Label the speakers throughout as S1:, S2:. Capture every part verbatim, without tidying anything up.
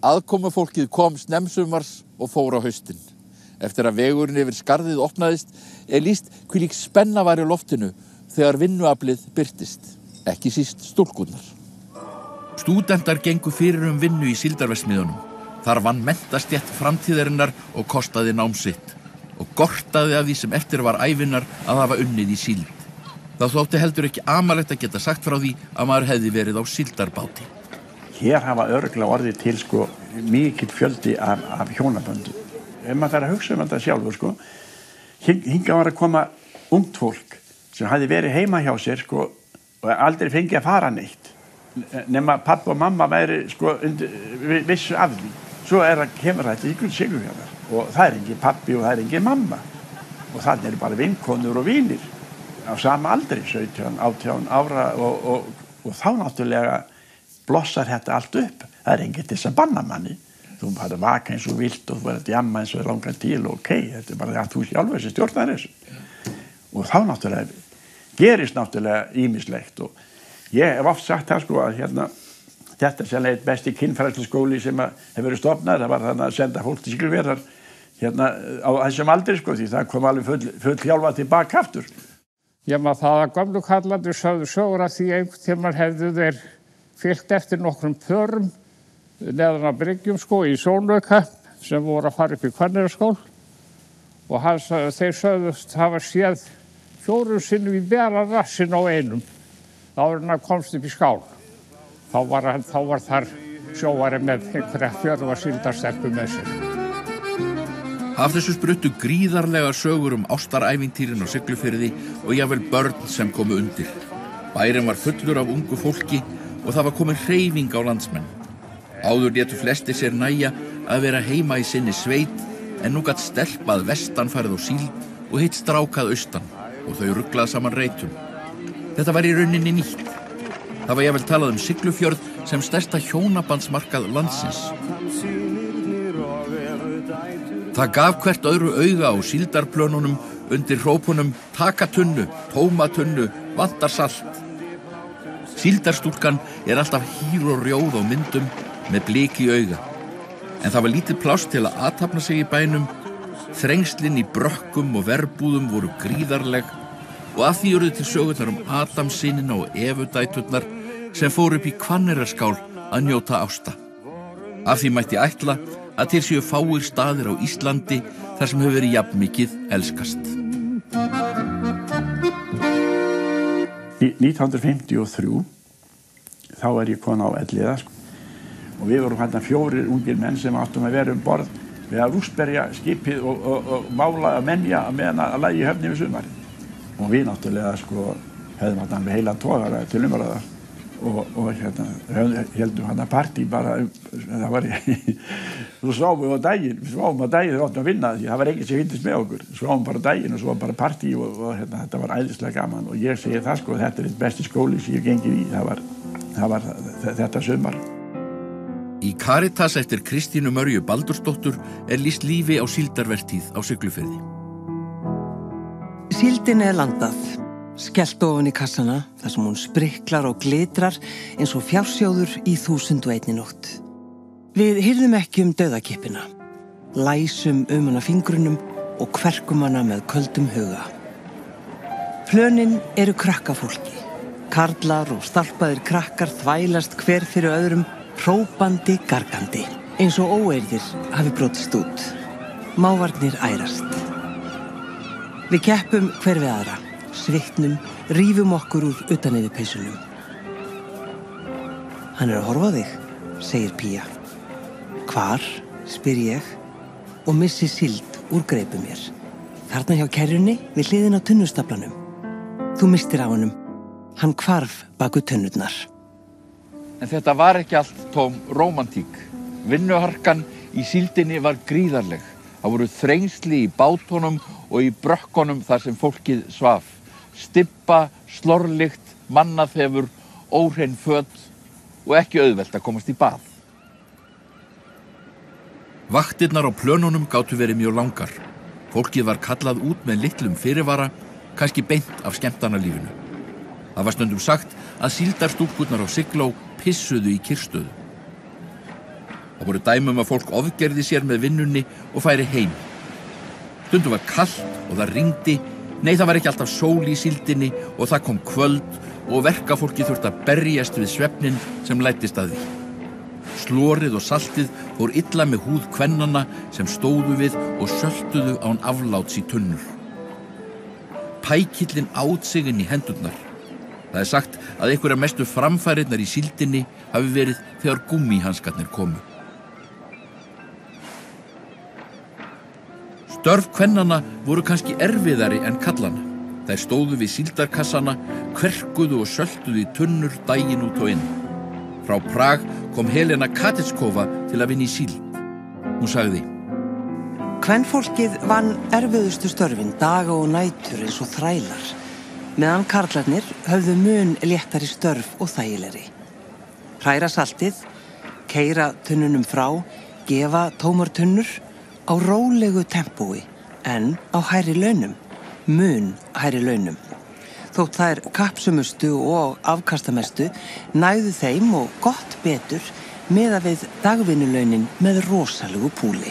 S1: Aðkomufólkið kom snemmsumars og fór á haustin. Eftir að vegurinn yfir skarðið opnaðist er lýst hvílík spenna var í loftinu þegar vinnuaflið birtist, ekki síst stúlkurnar. Stúdentar gengu fyrir um vinnu í síldarverksmiðjunum. Þar vann menntastétt framtíðarinnar og kostaði nám sitt og gortaði af því sem eftir var ævinnar að hafa unnið í síld. Það þótti heldur ekki amalegt að geta sagt frá því að maður hefði verið á síldarbáti.
S2: Hér hafa örugglega orðið til sko mikill fjöldi af, af hjónaböndum. Ef maður þarf að hugsa um þetta sjálfur sko, hingað var að koma ungt fólk sem hafði verið heima hjá sér sko og aldrei fengið að fara neitt. Nema pappa og mamma væri sko undir, vissu af því. Svo er að kemur þetta ykkur Siglufjarðar og það er engin pappi og það er engin mamma. Og þannig eru bara vinkonur og vinir á sama aldri, sautján, átján ára og, og, og þá náttúrulega blossar þetta allt upp. Það er enginn til þess að banna manni. Þú bara vaka eins og vilt og þú verður að jamma eins og langar til og ok, þetta er bara að þú sjálfur sem stjórnar þessu. Og þá náttúrulega gerist náttúrulega ýmislegt og ég hef oft sagt það sko að hérna þetta sem er besti kynfræðsluskóli sem hefur verið stofnað, það var þannig að senda fólk til Siglufjarðar hérna á þessum aldri sko því það kom alveg full, full hjálpa tilbaka aftur.
S3: Já, maður það að gömlu kallandur sögðu sögur að því einhvern tímann hefðu þeir fylgt eftir nokkrum pörum neðan að bryggjum sko í Sólauka sem voru að fara upp í Hvanneyraskól og hans, þeir sögðust hafa séð fjórum sinnum í bera rassin á einum áður en hann komst upp í skál. Þá var, hann, þá var þar sjóari með einhverja fjörfa síldarstelpu með sér.
S1: Af þessu spruttu gríðarlega sögur um ástarævintýrin á Siglufirði og jafnvel börn sem komu undir. Bærinn var fullur af ungu fólki og það var komin hreyfing á landsmenn. Áður létu flestir sér nægja að vera heima í sinni sveit en nú gat stelpað vestan farið á síld og hitt strákað austan og þau ruglað saman reytum. Þetta var í rauninni nýtt. Það var jafnvel talað um Siglufjörð sem stærsta hjónabandsmarkað landsins. Það gaf hvert öðru auga á síldarplönunum undir hrópunum taka tunnu, tóma tunnu, vantar salt. Síldarstúlkan er alltaf hýr og rjóð á myndum með blik í auga. En það var lítið pláss til að athafna sig í bænum. Þrengslin í brökkum og verbúðum voru gríðarleg og af því urðu til sögurnar um Adamssynina og Evudæturnar sem fóru upp í Hvanneyraskál að njóta ásta. Af því mætti ætla að til séu fáir staðir á Íslandi þar sem hefur verið jafn mikið elskast.
S2: Í nítján hundruð fimmtíu og þrjú þá er ég komin á Elliða sko. Og við vorum hérna fjórir ungir menn sem áttum að vera um borð við að rústberja skipið og, og, og mála að menja að meðan að lagi höfni við sumarið. Og við náttúrulega sko hefðum hérna með heila togara til umræðar og, og hérna heldum hérna partí bara það var svo sváum við á daginn við sváum á daginn þegar áttum að vinna því það var ekkert sem fyndist með okkur sváum bara á daginn og svo bara partí og, og hérna þetta var æðislega gaman og ég segi það sko þetta er eitt besti skóli sem ég gengið í það var, það var þetta sumar.
S1: Í Caritas eftir Kristínu Mörju Baldursdóttur er lýst lífi á síldarvertíð á Siglufirði.
S4: Síldin er landað, skellt ofan í kassana þar sem hún spriklar og glitrar eins og fjársjóður í þúsund og einni nótt. Við hirðum ekki um dauðakippina, læsum um hana fingrunum og kverkum hana með köldum huga. Plönin eru krakkafólki, karlar og stalpaðir krakkar þvælast hver fyrir öðrum hrópandi, gargandi, eins og óeirðir hafi brotist út. Mávarnir ærast. Við keppum hver við aðra, sviknum, rífum okkur úr utan yfir peysunum. Hann er að horfa á þig, segir Pía. Hvar, spyr ég, og missi síld úr greipu mér. Þarna hjá kerrunni við hliðin á tunnustaflanum. Þú mistir á honum. Hann hvarf baku tunnurnar.
S1: En þetta var ekki allt tóm rómantík. Vinnuharkan í síldinni var gríðarleg. Það voru þrengsli í bátunum og í brökkunum þar sem fólkið svaf. Stibba, slorlykt, mannaþefur, óhrein föt og ekki auðvelt að komast í bað. Vaktirnar á plönunum gátu verið mjög langar. Fólkið var kallað út með litlum fyrirvara, kannski beint af skemmtanalífinu. Það var stundum sagt að síldarstúlkurnar á Sigló pissuðu í kyrrstöðu. Það voru dæmum að fólk ofgerði sér með vinnunni og færi heim. Stundum var kalt og það rigndi, nei það var ekki alltaf sól í síldinni og það kom kvöld og verkafólki þurfti að berjast við svefnin sem læddist að því. Slorið og saltið fór illa með húð kvennanna sem stóðu við og söltuðu án afláts í tunnur. Pækillinn át sig inn í hendurnar. Það er sagt að einhverja mestu framfærirnar í síldinni hafi verið þegar gúmmíhanskarnir komu. Störf kvennanna voru kannski erfiðari en kallana. Þær stóðu við síldarkassana, kverkuðu og söltuðu í tunnur daginn út og inn. Frá Prag kom Helena Katitskova til að vinna í síld. Hún sagði:
S4: Kvenfólkið vann erfiðustu störfin daga og nætur eins og þrælar, meðan karlarnir höfðu mun léttari störf og þægilegri. Hræra saltið, keyra tunnunum frá, gefa tómar tunnur á rólegu tempói en á hærri launum, mun hærri launum. Þótt þær kappsumustu og afkastamestu nægðu þeim og gott betur miðað við dagvinnulaunin með rosalegu púli.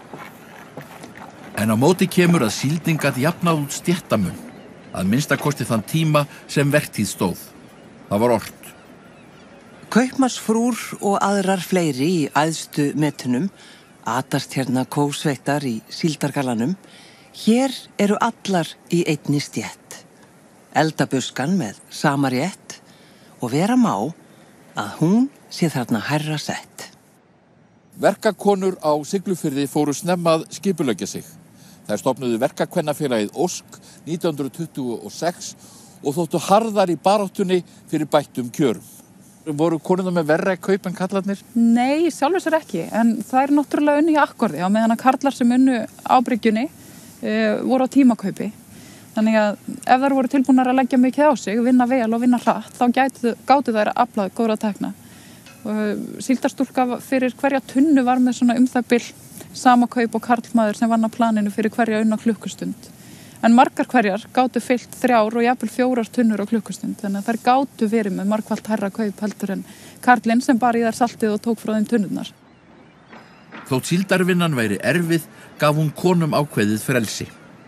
S1: En á móti kemur að síldin gat jafnað út stéttamun, að minnstakosti þann tíma sem vertíð stóð. Það var ort.
S4: Kaupmannsfrúr og aðrar fleiri í æðstu metunum, atast hérna kósveittar í síldargalanum, hér eru allar í einni stétt. Eldabuskan með sama rétt og vera má að hún sé þarna hærra sett.
S1: Verkakonur á Siglufirði fóru snemma að skipuleggja sig. Þær stofnuðu verkakvennafélagið Ósk nítján hundruð tuttugu og sex og þóttu harðar í baráttunni fyrir bættum kjörum. Voru konurnar með verra kaup en karlarnir?
S5: Nei, sjálfur sér ekki, en það er náttúrulega unni í akkordi á meðan að karlar sem unnu á bryggjunni e, voru á tímakaupi. Þannig að ef þær voru tilbúnar að leggja mikið á sig, vinna vel og vinna hratt, þá gætu, gátu þær að afla góðra tekna. Síldarstúlka fyrir hverja tunnu var með svona um það bil sama kaup og karlmaður sem vann á planinu fyrir hverja unna klukkustund. En margar hverjar gátu fyllt þrjár og jafnvel fjórar tunnur á klukkustund, þannig að þær gátu verið með margfalt hærra kaup heldur en karlinn sem bar í þær saltið og tók frá þeim tunnurnar.
S1: Þótt síldarvinnan væri erfið, gaf hún konum ákveðið frelsi.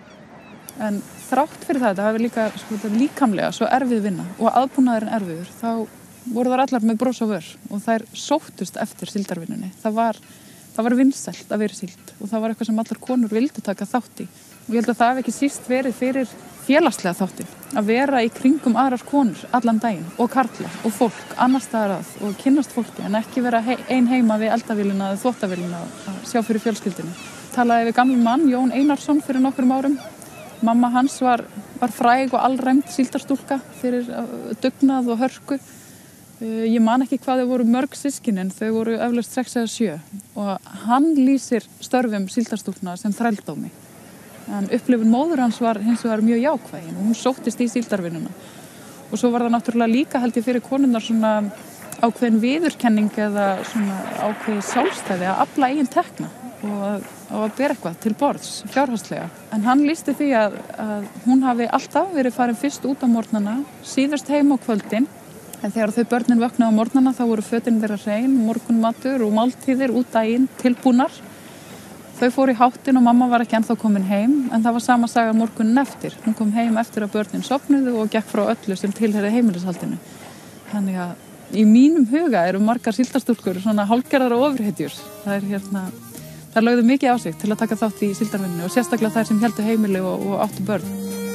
S5: En þrátt fyrir þetta hafi líka sko, líkamlega svo erfið vinna og aðbúnaðurinn erfiður, þá voru þær allar með bros á vör og þær sóttust eftir síldarvinnunni. Það var, það var vinsælt að vera síld og það var eitthvað sem allar konur vildu taka þátt í. Og ég held að það hef ekki síst verið fyrir félagslega þáttin, að vera í kringum aðrar konur allan daginn og karla og fólk annars staðar að og kynnast fólki en ekki vera hei, ein heima við eldavélina eða þvottavélina að sjá fyrir fjölskyldinu. Talaði við gamlan mann, Jón Einarsson, fyrir nokkrum árum. Mamma hans var, var fræg og allræmd síldarstúlka fyrir dugnað og hörku. Ég man ekki hvað þau voru mörg systkinin, þau voru eflaust sex eða sjö og hann lýsir störfum síldarstúlkna sem þrældómi. En upplifun móður hans var hins vegar mjög jákvæðin og hún sóttist í síldarvinnuna. Og svo var það náttúrulega líka held ég fyrir konurnar svona ákveðin viðurkenning eða svona ákveðin sjálfstæði að afla eigin tekna og að, og að bera eitthvað til borðs fjárhagslega. En hann lýsti því að, að hún hafi alltaf verið farin fyrst út á morgnana, síðast heim á kvöldin. En þegar þau börnin vöknuðu á morgnana þá voru fötin þeirra hrein, morgunmatur og máltíðir út daginn tilbúnar. Þau fóru í háttinn og mamma var ekki ennþá komin heim, en það var sama saga morgunin eftir. Hún kom heim eftir að börnin sofnuðu og gekk frá öllu sem tilheyri heimilishaldinu. Þannig að í mínum huga eru margar síldarstúlkur svona hálfgerðar og ofurhetjur. Það er hérna, það lögðu mikið á sig til að taka þátt í síldarvinnunni og sérstaklega þær sem héldu heimili og, og áttu börn.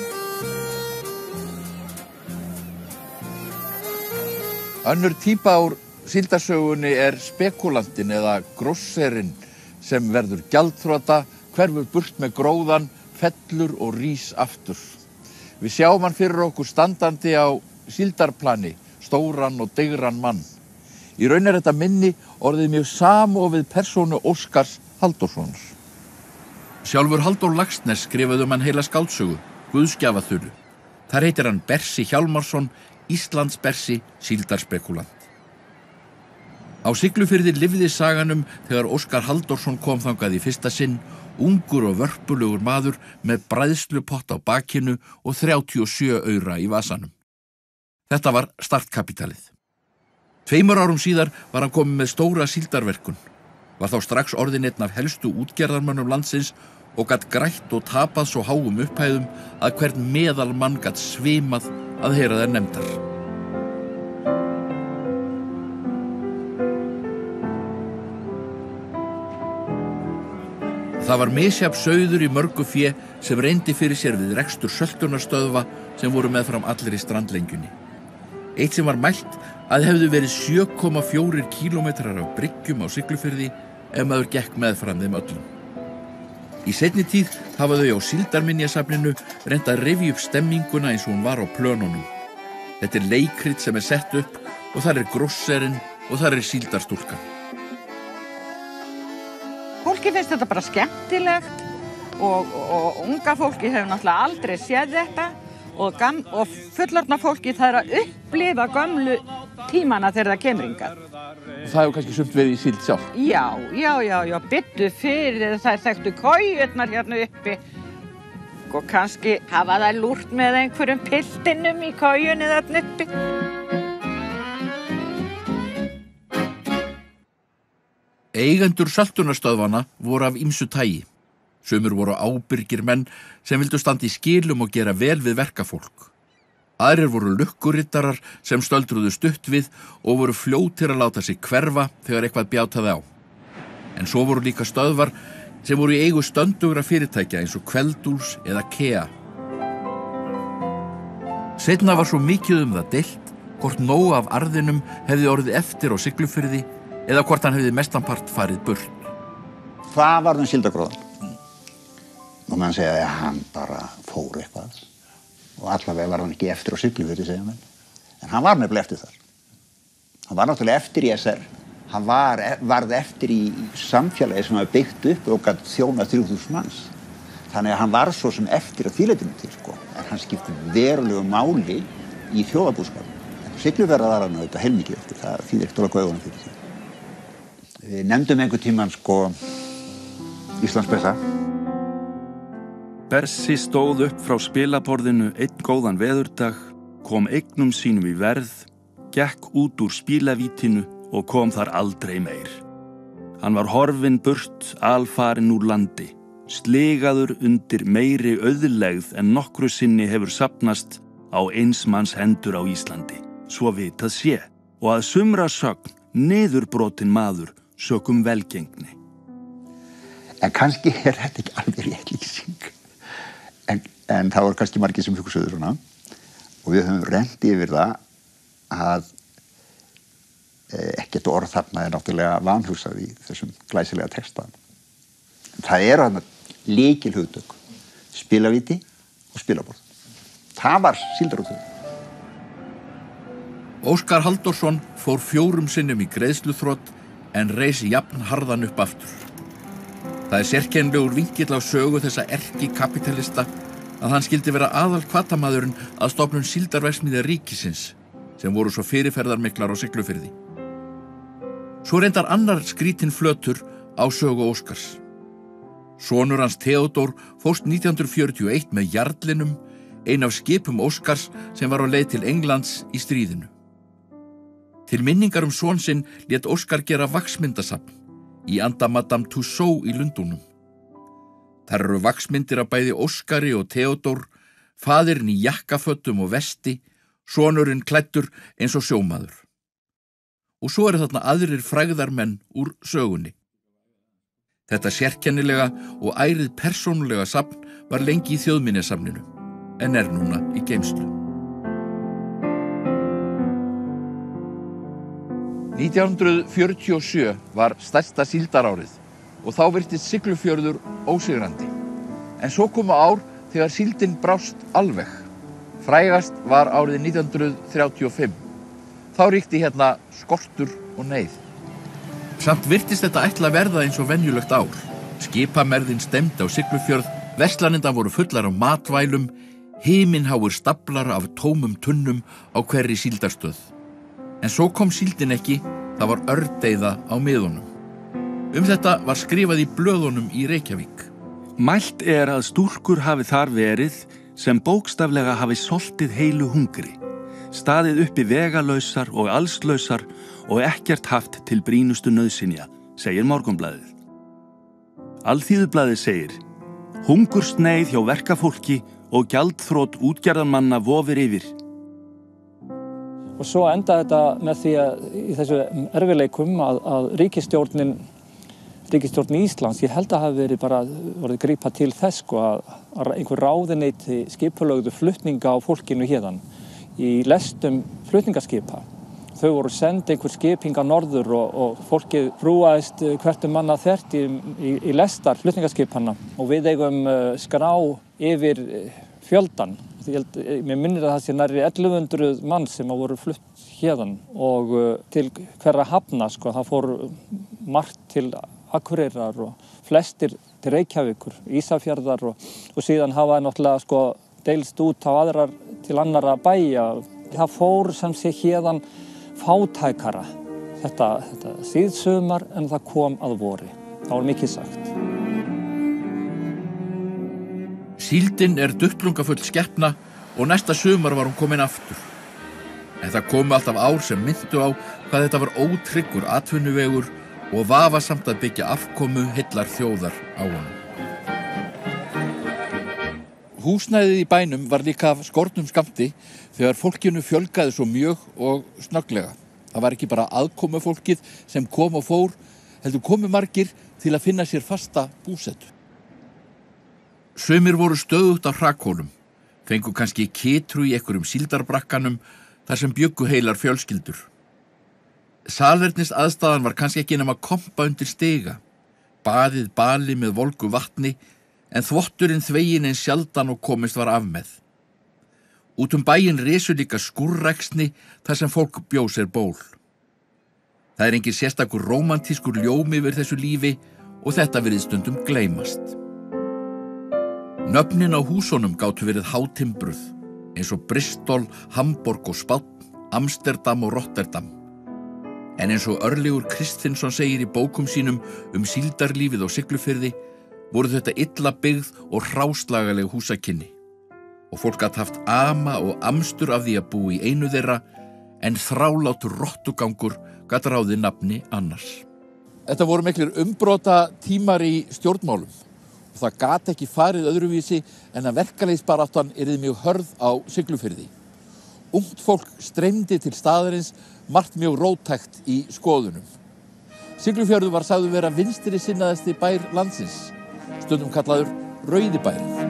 S1: Önnur típa úr síldarsögunni er spekulantin eða grosserinn sem verður gjaldþrota, hverfur burt með gróðan, fellur og rís aftur. Við sjáum hann fyrir okkur standandi á síldarplani, stóran og digran mann. Í raun er þetta minni orðið mjög samofið persónu Óskars Halldórssonar. Sjálfur Halldór Laxness skrifaði um hann heila skáldsögu, Guðsgjafaþulu. Þar heitir hann Bersi Hjálmarsson, Íslandsbersi, síldarspekulant. Á Siglufirði lifði saganum þegar Óskar Halldórsson kom þangað í fyrsta sinn, ungur og vörpulegur maður með bræðslupott á bakinu og þrjátíu og sjö aura í vasanum. Þetta var startkapitalið. Tveimur árum síðar var hann komið með stóra síldarverkun. var þá strax orðinn einn af helstu útgerðarmönnum landsins og gat grætt og tapað svo háum upphæðum að hvern meðalmann gat svimað að heyra þær nefndar. Það var misjafn sauður í mörgu fé sem reyndi fyrir sér við rekstur söltunarstöðva sem voru meðfram allri strandlengjunni. Eitt sem var mælt að hefðu verið sjö komma fjórir kílómetrar af bryggjum á Siglufirði ef maður gekk meðfram þeim öllum. Í seinni tíð hafa þau á Síldarminjasafninu reynt að rifja upp stemminguna eins og hún var á plönunum. Þetta er leikrit sem er sett upp og þar er grosserinn og þar er síldarstúlkan.
S6: Fólki finnst þetta bara skemmtilegt og, og unga fólki hefur náttúrulega aldrei séð þetta og, gam, og fullorðna fólki það er að upplifa gömlu tímana þegar það kemur hingað.
S1: Það hefur kannski sumt við í síld sjálf?
S6: Já, já, já, já, byttu fyrir þær þekktu kojurnar hérna uppi og kannski hafa þær lúrt með einhverjum piltinum í kojunni þarna uppi.
S1: Eigendur söltunarstöðvana voru af ýmsu tagi. Sumir voru ábyrgir menn sem vildu standa í skilum og gera vel við verkafólk. Aðrir voru lukkurittarar sem stöldruðu stutt við og voru fljótir að láta sig hverfa þegar eitthvað bjátaði á. En svo voru líka stöðvar sem voru í eigu stöndugra fyrirtækja eins og Kveldúls eða Kea. Seinna var svo mikið um það deilt hvort nóg af arðinum hefði orðið eftir á Siglufirði eða hvort hann hefði mestanpart farið burt.
S7: Hvað var um síldargróðan? Og mann segja að hann bara fór eitthvað. Og allavega var hann ekki eftir á Siglufirði, segja menn. En hann var nefnilega eftir þar. Hann var náttúrulega eftir í S R. Hann var, varð eftir í samfélagi sem var byggt upp og gat þjónað þrjú þúsund manns. Þannig að hann var svo sem eftir að þýleitinu til, sko. En hann skipti verulegu máli í þjóðarbúskapnum. Siglufirði var hann auðvitað heilmikið eftir. Það þýðir ekki alveg augunum fyrir því. Við nefndum einhvern tímann sko Íslandspressa.
S8: Bersi stóð upp frá spilaborðinu einn góðan veðurdag, kom eignum sínum í verð, gekk út úr spílavítinu og kom þar aldrei meir. Hann var horfinn burt, alfarinn úr landi, sligaður undir meiri auðlegð en nokkru sinni hefur safnast á eins manns hendur á Íslandi, svo vitað sé, og að sumra sögn niðurbrotin maður sökum velgengni.
S7: En kannski er þetta ekki alveg rétt lýsing. En, en það voru kannski margir sem hugsuðu svona og við höfum rennt yfir það að e, ekkert orð þarna er náttúrulega vanhugsað í þessum glæsilega texta. Það er þarna lykilhugtök, spilavíti og spilaborð. Það var síldarútvegur.
S1: Óskar Halldórsson fór fjórum sinnum í greiðsluþrot en reis jafn harðan upp aftur. Það er sérkennilegur vinkill á sögu þessa erkikapitalista að hann skildi vera aðal hvatamaðurinn að stofnun síldarverksmiðja ríkisins sem voru svo fyrirferðarmiklar á Siglufirði. Svo reyndar annar skrítinn flötur á sögu Óskars. Sonur hans Theodór fórst nítján hundruð fjörutíu og eitt með jarlinum, ein af skipum Óskars sem var á leið til Englands í stríðinu. Til minningar um son sinn lét Óskar gera vaxmyndasafn í anda Madame Tussauds í Lundúnum. Þar eru vaxmyndir af bæði Óskari og Theodór, faðirinn í jakkafötum og vesti, sonurinn klæddur eins og sjómaður. Og svo eru þarna aðrir frægðarmenn úr sögunni. Þetta sérkennilega og ærið persónulega safn var lengi í Þjóðminjasafninu, en er núna í geymslu. nítján hundruð fjörutíu og sjö var stærsta síldarárið og þá virtist Siglufjörður ósigrandi. En svo komu ár þegar síldin brást alveg. Frægast var árið nítján hundruð þrjátíu og fimm. Þá ríkti hérna skortur og neyð. Samt virtist þetta ætla að verða eins og venjulegt ár. Skipamerðin stemdi á Siglufjörð, verslanirnar voru fullar af matvælum, himinháir staflar af tómum tunnum á hverri síldarstöð. En svo kom síldin ekki, það var ördeiða á miðunum. Um þetta var skrifað í blöðunum í Reykjavík.
S8: Mælt er að stúlkur hafi þar verið sem bókstaflega hafi soltið heilu hungri, staðið uppi vegalausar og allslausar og ekkert haft til brýnustu nauðsynja segir Morgunblaðið. Alþýðublaðið segir: hungursneið hjá verkafólki og gjaldþrot útgerðarmanna vofir yfir.
S9: Og svo enda þetta með því að í þessu erfiðleikum að, að ríkisstjórnin, ríkisstjórnin Íslands, ég held að hafi verið bara verið grípa til þess sko, að, að einhver ráðuneyti skipulögðu flutninga á fólkinu hérðan í lestum flutningaskipa. Þau voru send einhver skipinga norður og, og fólkið rúaðist hvert um manna þvert í, í, í lestar flutningaskipanna og við eigum skrá yfir fjöldan. Ég held, mér minnir að það sé nærri ellefu hundruð mann sem voru flutt hérðan og til hverra hafna, sko, það fór margt til Akureyrar og flestir til Reykjavíkur, Ísafjarðar og, og síðan hafa náttúrulega sko deilst út á aðrar til annarra bæja. Það fór sem sé hérðan fátækara þetta, þetta síðsumar en það kom að vori. Það var mikið sagt.
S1: Síldin er duttlungafull skepna og næsta sumar var hún komin aftur. En það komu alltaf ár sem myndu á hvað þetta var ótryggur atvinnuvegur og vafasamt að byggja afkomu heillar þjóðar á honum. Húsnæðið í bænum var líka af skornum skammti þegar fólkinu fjölgaði svo mjög og snögglega. Það var ekki bara aðkomufólkið sem kom og fór, heldur komu margir til að finna sér fasta búsetu. Sumir voru stöðugt á hrakhólum, fengu kannski kitru í einhverjum síldarbrakkanum þar sem bjuggu heilar fjölskyldur. Salernist aðstaðan var kannski ekki nema kompa undir stiga, baðið bali með volgu vatni, en þvotturinn þveginn eins sjaldan og komist var af með. Út um bæinn risu líka skúrræksni þar sem fólk bjó sér ból. Það er engin sérstakur rómantískur ljómi yfir þessu lífi og þetta virðist stundum gleymast. Nöfnin á húsunum gátu verið hátimbruð, eins og Bristol, Hamborg og Spánn, Amsterdam og Rotterdam. En eins og Örlygur Kristfinnsson segir í bókum sínum um síldarlífið á Siglufirði, voru þetta illa byggð og hráslagaleg húsakynni. Og fólk gat haft ama og amstur af því að búa í einu þeirra, en þrálátur rottugangur gat ráðið nafni annars. Þetta voru miklir umbrota tímar í stjórnmálum. Og það gat ekki farið öðruvísi en að verkalýðsbaráttan yrði mjög hörð á Siglufirði. Ungt fólk streymdi til staðarins, margt mjög róttækt í skoðunum. Siglufjörður var sagður vera vinstri sinnaðasti bær landsins, stundum kallaður Rauði bærinn.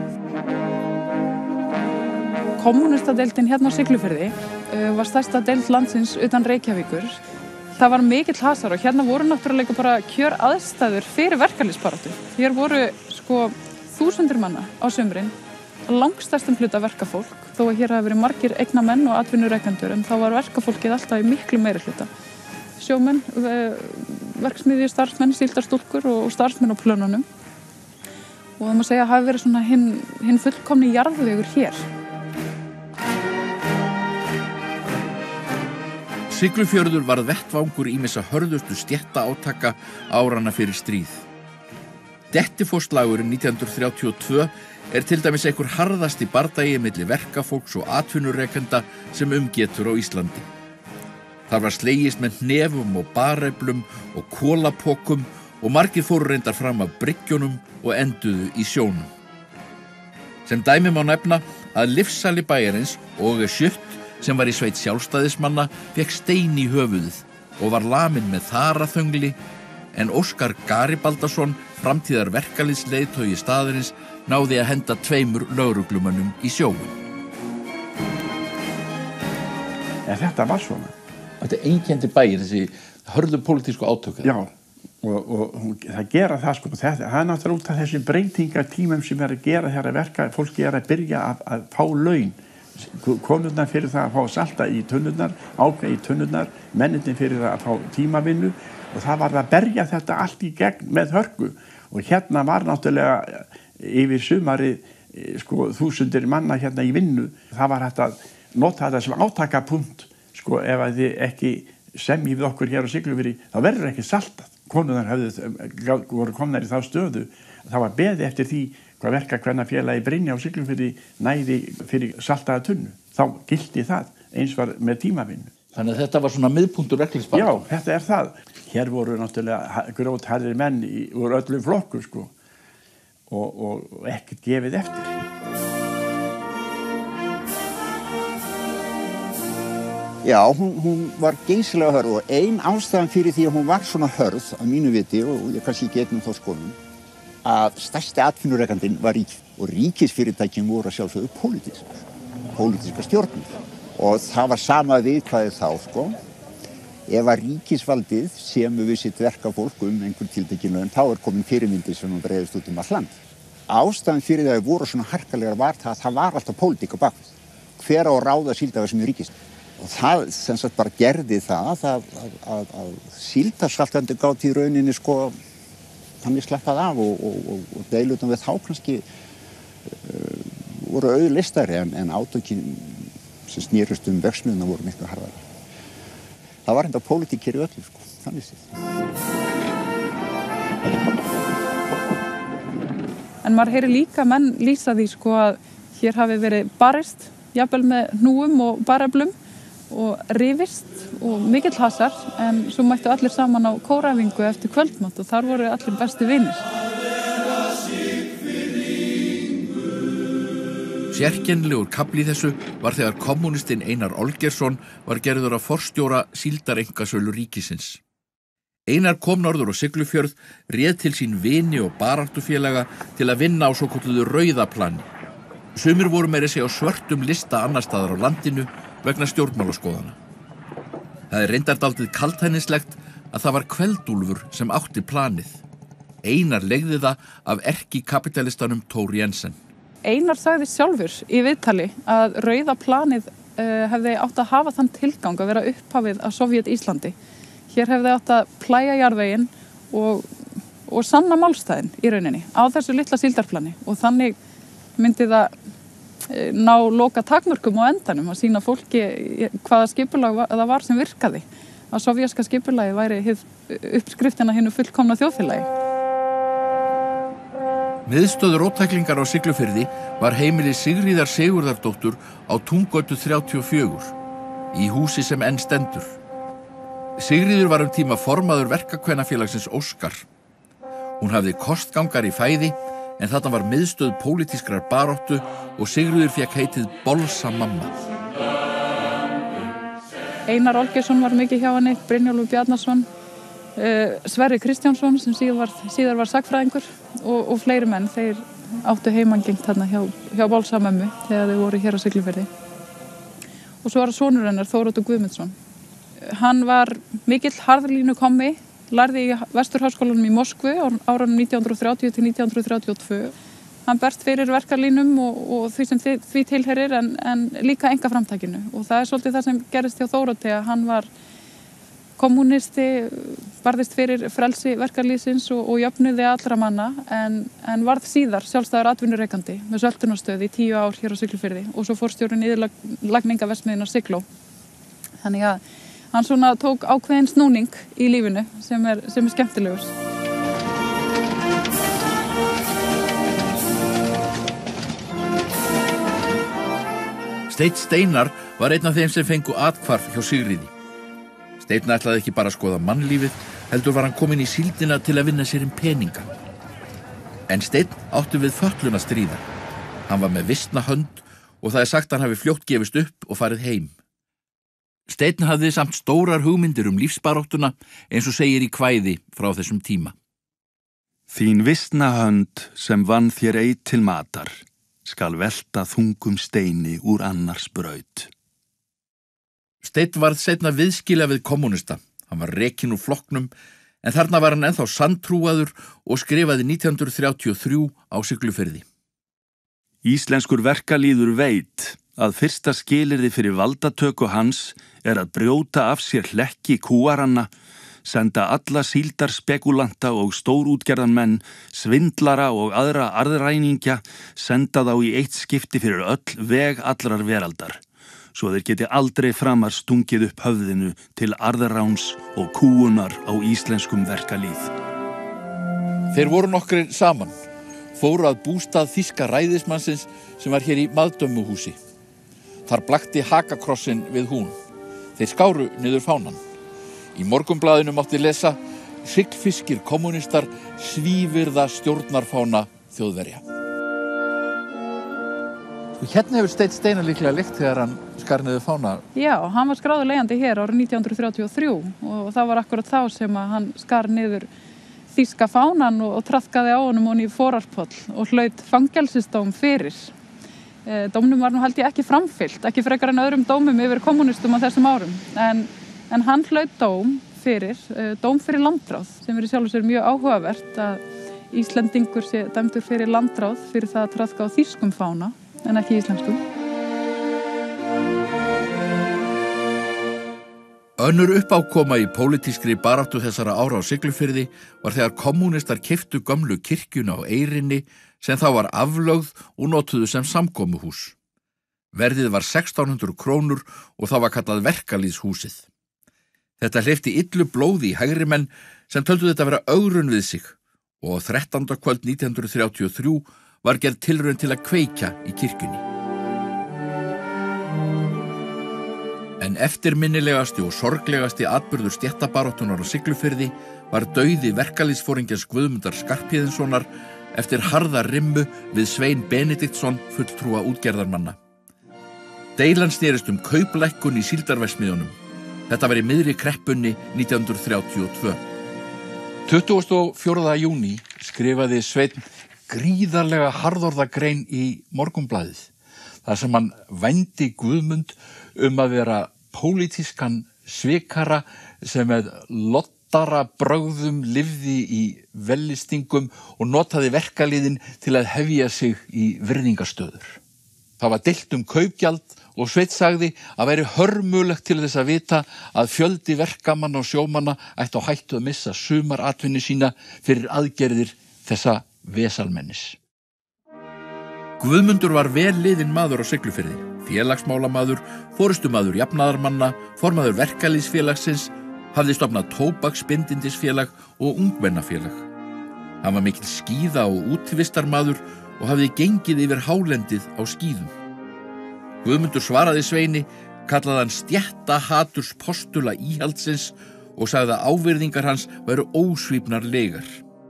S5: Kommúnistadeildin hérna á Siglufirði var stærsta deild landsins utan Reykjavíkur. Það var mikill hasar og hérna voru náttúrulega bara kjör aðstæður fyrir verkalýðsbaráttu. Hér voru sko þúsundir manna á sumrin, langstærstum hluta verkafólk, þó að hér hafi verið margir eignamenn og atvinnurekendur, en þá var verkafólkið alltaf í miklu meiri hluta. Sjómenn, verksmiðjur, starfsmenn, síldarstúlkur og starfsmenn á plönunum. Og það má segja að hafi verið svona hinn, hinn fullkomni jarðvegur hér.
S1: Siglufjörður varð vettvangur ýmissa hörðustu stéttaátaka árana fyrir stríð. Dettifossslagurinn nítján hundruð þrjátíu og tvö er til dæmis einhver harðasti bardagi milli verkafólks og atvinnurekenda sem umgetur á Íslandi. Þar var slegist með hnefum og bareflum og kolapokum og margir fóru reyndar fram af bryggjónum og enduðu í sjónum. Sem dæmi má nefna að lyfsali bæjarins Åge Schjøtt, sem var í sveit sjálfstæðismanna, fékk stein í höfuðið og var laminn með þaraþöngli, en Óskar Garibaldason, framtíðar verkalýðsleiðtogi staðarins, náði að henda tveimur lögreglumönnum í sjóinn.
S2: En þetta var svona.
S1: Þetta einkenndi bæir, þessi hörðu pólitísku átök.
S2: Já, og, og, og það gera það sko. Það, það er náttúrulega út af þessi breytingartímum sem er að gera þegar að verka, fólki er að byrja að, að fá laun. Konurnar fyrir það að fá salta í tunnurnar, áka í tunnurnar, mennirnir fyrir það að fá tímavinnu og það var að berja þetta allt í gegn með hörku og hérna var náttúrulega yfir sumarið sko þúsundir manna hérna í vinnu. Það var hægt að nota þetta sem átakapunkt sko ef að þið ekki semji við okkur hér á Siglufirði þá verður ekki saltað. Konurnar höfðu, voru komnar í þá stöðu. Það var beðið eftir því hvað verka kvennafélagi Brynja á Siglufirði næði fyrir saltaða tunnu. Þá gilti það, eins var með tímavinnu.
S1: Þannig að þetta var svona miðpunktur rekklisbaráttu.
S2: Já, þetta er það. Hér voru náttúrulega grjótharðir menn í, úr öllum flokkum, sko, og, og, og ekkert gefið eftir.
S7: Já, hún, hún var geysilega hörð og ein ástæðan fyrir því að hún var svona hörð að mínu viti, og ég kannski ekki einn um þá skoðun, að stærsti atvinnurekandinn var ríkið og ríkisfyrirtækin voru að sjálfsögðu pólitísk, pólitíska stjórnir. Og það var sama viðkvæðið þá, sko. Ef að ríkisvaldið semur við sitt verkafólk um einhver tiltekin laun, þá er komin fyrirmyndir sem hún breiðist út um allt land. Ástæðan fyrir það að voru svona harkalegar var það að það var alltaf pólitík á bakvið. Hver á að ráða síldarverksmiðju ríkis. Og það sem sagt bara gerði það að, að, að, að síldarsaltandi gátt í rauninni, sko, þannig slappað af og, og, og, og deilutum við þá kannski uh, voru auðlistari en, en átökin sem snýrust um verksmiðjuna voru miklu harðari. Það var enda pólitík hér í öllu, sko, þannig séð.
S5: En maður heyri líka menn lýsa því, sko, að hér hafi verið barist, jafnvel með hnúum og bareflum og rifist og mikill hasar, en svo mættu allir saman á kóræfingu eftir kvöldmátt og þar voru allir bestu vinir.
S1: Sérkennilegur kafli í þessu var þegar kommunistinn Einar Olgeirsson var gerður að forstjóra síldarenkasölu ríkisins. Einar kom norður á Siglufjörð, réð til sín vini og baráttufélaga til að vinna á svokölluðu rauðaplani. Sumir voru meira að segja á svörtum lista annars staðar á landinu vegna stjórnmálaskoðana. Það er reyndar dálítið kaldhæðnislegt að það var Kveldúlfur sem átti planið. Einar legði það af erkikapitalistanum Thor Jensen.
S5: Einar sagði sjálfur í viðtali að rauða planið uh, hefði átt að hafa þann tilgang að vera upphafið af Sovét Íslandi. Hér hefði átt að plæja jarðveginn og, og sanna málstæðin í rauninni á þessu litla síldarplani og þannig myndi það uh, ná loka takmörkum á endanum að sýna fólki hvaða skipulag það var sem virkaði. Að sovjerska skipulagi væri uppskriftina hinu fullkomna þjóðfélagi.
S1: Miðstöð róttæklingar á Siglufirði var heimili Sigríðar Sigurðardóttur á Túngötu þrjátíu og fjögur, í húsi sem enn stendur. Sigríður var um tíma formaður verkakvennafélagsins Óskar. Hún hafði kostgangar í fæði, en þarna var miðstöð pólitískrar baráttu og Sigríður fékk heitið Bolsamamma.
S5: Einar Olgeirsson var mikið hjá henni, Brynjólfur Bjarnason, Uh, Sverri Kristjánsson sem síðar var, síðar var sagfræðingur og, og fleiri menn, þeir áttu heimangengt þarna hjá, hjá Bolsamömmu þegar þeir voru hér á Siglufirði. Og svo var sonur hennar Þóroddur Guðmundsson. Hann var mikill harðlínu kommi, lærði í Vesturháskólanum í Moskvu á árunum nítján hundruð og þrjátíu til nítján hundruð þrjátíu og tvö. Hann berst fyrir verkalínum og, og því sem því, því tilherir en, en líka einkaframtakinu. Og það er svolítið það sem gerist hjá Þóroddi að hann var kommunisti, barðist fyrir frelsi verkalýðsins og, og jöfnuði allra manna en, en varð síðar sjálfstæður atvinnurekandi með söltunarstöð í tíu ár hér á Siglufirði og svo fórstjóri niðurlagningaverksmiðjunnar Sigló. Þannig að hann svona tók ákveðin snúning í lífinu sem er, sem er skemmtilegur.
S1: Steinn Steinar var einn af þeim sem fengu athvarf hjá Sigríði. Steinn ætlaði ekki bara að skoða mannlífið, heldur var hann kominn í síldina til að vinna sér um peninga. En Steinn átti við fötlun að stríða. Hann var með vistna hönd og það er sagt að hann hafi fljótt gefist upp og farið heim. Steinn hafði samt stórar hugmyndir um lífsbaráttuna eins og segir í kvæði frá þessum tíma.
S8: Þín vistna hönd sem vann þér ei til matar, skal velta þungum steini úr annars braut.
S1: Steinn varð seinna viðskila við kommunista. Hann var rekinn úr flokknum, en þarna var hann ennþá sanntrúaður og skrifaði nítján hundruð þrjátíu og þrjú á Siglufirði.
S8: Íslenskur verkalýður veit að fyrsta skilyrði fyrir valdatöku hans er að brjóta af sér hlekki kúaranna, senda alla síldarspekulanta og stórútgerðarmenn, svindlara og aðra arðræningja, senda þá í eitt skipti fyrir öll veg allrar veraldar, svo þeir geti aldrei framar stungið upp höfðinu til arðráns og kúunar á íslenskum verkalýð.
S1: Þeir voru nokkrir saman, fóru að bústað þýska ræðismannsins sem var hér í Maðdömmuhúsi. Þar blakti hakakrossin við hún. Þeir skáru niður fánan. Í Morgunblaðinu mátti lesa: hryggfiskir kommunistar svívirða stjórnarfána Þjóðverja. Hérna hefur Steinn Steinar líklega lykt þegar hann skar niður fána.
S5: Já, hann var skráður leigjandi hér árið nítján hundruð þrjátíu og þrjú og það var akkurat þá sem að hann skar niður þýska fánan og, og traðkaði á honum honni í forarpoll og hlaut fangelsisdóm fyrir. E, dómnum var nú held ég ekki framfylgt, ekki frekar en öðrum dómum yfir kommunistum á þessum árum. En, en hann hlaut dóm fyrir, e, dóm fyrir landráð, sem er í sjálfu sér mjög áhugavert að Íslendingur sé dæmdur fyrir landráð fyrir það að traðka á þýskum fána en ekki íslenskum.
S1: Önnur uppákoma í pólitískri baráttu þessara ára á Siglufirði var þegar kommúnistar keyptu gömlu kirkjuna á Eyrinni sem þá var aflögð og notuðu sem samkomuhús. Verðið var sextán hundruð krónur og það var kallað verkalýðshúsið. Þetta hleypti illu blóði í hægri menn sem töldu þetta vera ögrun við sig og á þrettánda kvöld nítján hundruð þrjátíu og þrjú var gerð tilraun til að kveikja í kirkjunni. En eftirminnilegasti og sorglegasti atburður stéttabaráttunar á Siglufirði var dauði verkalýðsforingjans Guðmundar Skarphéðinssonar eftir harða rimmu við Svein Benediktsson fulltrúa útgerðarmanna. Deilan snerist um kauplækkun í síldarverksmiðjunum. Þetta var í miðri kreppunni nítján hundruð þrjátíu og tvö. tuttugasta og fjórða júní skrifaði Sveinn gríðarlega harðorða grein í Morgunblaðið, þar sem hann vændi Guðmund um að vera pólitískan svikara sem með lottara brögðum lifði í vellistingum og notaði verkalýðin til að hefja sig í virðingastöður. Það var deilt um kaupgjald og Sveinn sagði að væri hörmulegt til þess að vita að fjöldi verkamanna og sjómanna ætti á hættu að missa sumaratvinnu sína fyrir aðgerðir þessa vesalmennis. Guðmundur var vel liðinn maður á Siglufirði, félagsmálamaður, forystumaður jafnaðarmanna, formaður verkalýðsfélagsins, hafði stofnað tóbaksbindindisfélag og ungmennafélag. Hann var mikill skíða- og útivistarmaður og hafði gengið yfir hálendið á skíðum. Guðmundur svaraði Sveini, kallaði hann stétta haturs postula íhaldsins og sagði að ávirðingar hans væru ósvífnar legar.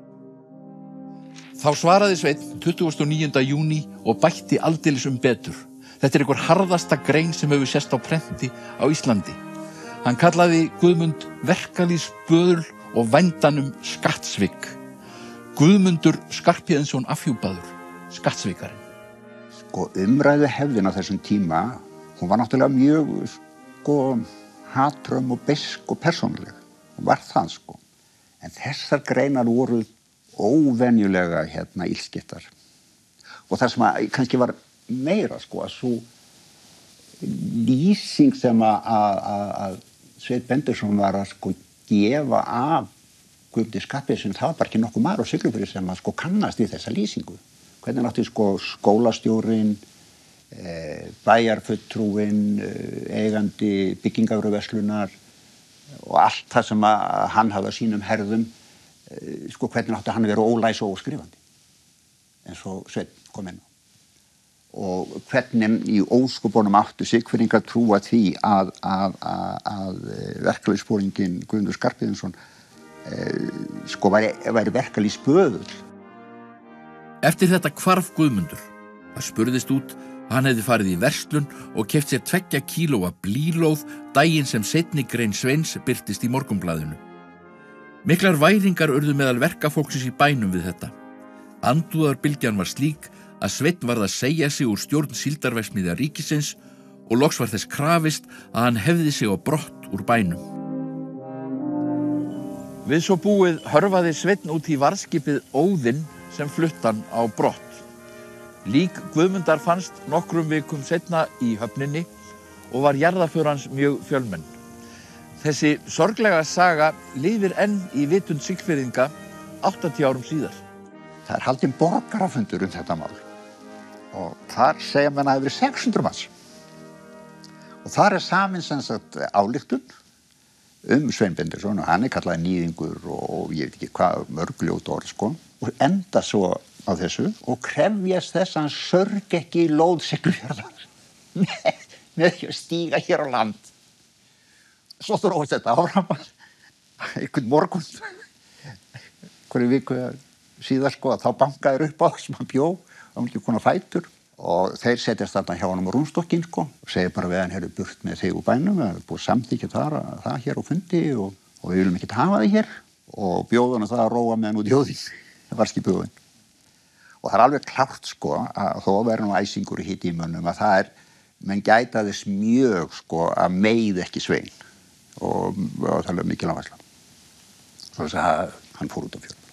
S1: Þá svaraði Sveinn tuttugasta og níunda júní og bætti aldeilis um betur. Þetta er einhver harðasta grein sem hefur sést á prenti á Íslandi. Hann kallaði Guðmund verkalýðsböðul og vændanum skattsvik. Guðmundur Skarphéðinsson afhjúpaður, skattsvikarinn.
S7: Sko, umræðu hefðin á þessum tíma, hún var náttúrulega mjög sko, hatrömm og beisk og persónuleg. Hún var það, sko. En þessar greinar voru óvenjulega hérna illskiptar. Og það sem að, kannski var meira, sko, að svo lýsing sem að, að, að Sveinn Benediktsson var að sko gefa af Guðmundi Skarphéðinssyni, það var bara ekki nokkuð maður á Siglufirði sem að sko kannast í þessa lýsingu. Hvernig nátti sko skólastjórinn, e, bæjarfulltrúinn, e, eigandi byggingavöruverslunar og allt það sem að hann hafði á sínum herðum, e, sko hvernig nátti hann vera ólæs og óskrifandi, eins og Sveinn kom inn á. Og hvernig í óskopunum áttu Siglfirðingar trúa því að, að, að, að verkalýðsforinginn Guðmundur Skarphéðinsson e, sko væri, væri verkalýðsböðull.
S1: Eftir þetta hvarf Guðmundur. Það spurðist út að hann hefði farið í verslun og keypt sér tveggja kílóa blýlóð daginn sem seinni grein Sveins birtist í Morgunblaðinu. Miklar væringar urðu meðal verkafólksins í bænum við þetta. Andúðarbylgjan var slík að Sveinn varð að segja sig úr stjórn síldarverksmiðja ríkisins og loks var þess krafist að hann hefði sig á brott úr bænum. Við svo búið hörfaði Sveinn út í varðskipið Óðinn sem fluttan á brott. Lík Guðmundar fannst nokkrum vikum seinna í höfninni og var jarðarför hans mjög fjölmenn. Þessi sorglega saga lifir enn í vitund Siglfirðinga áttatíu árum síðar.
S7: Það er haldinn borgarafundur um þetta mál og þar segja menn að það hefur verið sex hundruð manns. Og þar er samin sem sagt ályktun um Svein Benediktsson og hann er kallaði nýðingur og ég veit ekki hvað mörgljót orð sko og enda svo á þessu og krefjast þess að hann sörg ekki í lóð Siglufjarðar með því að stíga hér á land. svo þróast þetta áfram einhvern morgun hverju viku síðar sko að þá bankaður upp á það sem hann bjó og hann ekki konar fætur og þeir setjast þarna hjá honum á rúmstokkinn sko og segir bara við hann hér burt með þig úr bænum það er búið samþykja það, það hér á fundi og, og við viljum ekki hafa þig hér og bjóða hann það að róa með hann út í hóðin það var skipið og það er alveg klárt sko að þó verður nú æsingur í hiti í mönnum að það er menn gæta þess mjög sko að meiði ekki Svein og, og það er mikil áhersla svo að hann fór út á fjöll